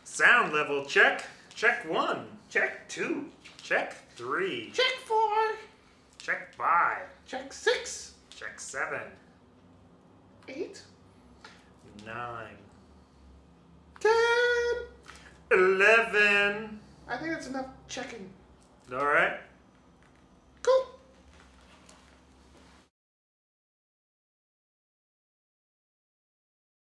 Sound level check. Check 1. Check 2. Check 3. Check 4. Check 5. Check 6. Check 7. 8. 9. 10. 11. I think that's enough checking. All right.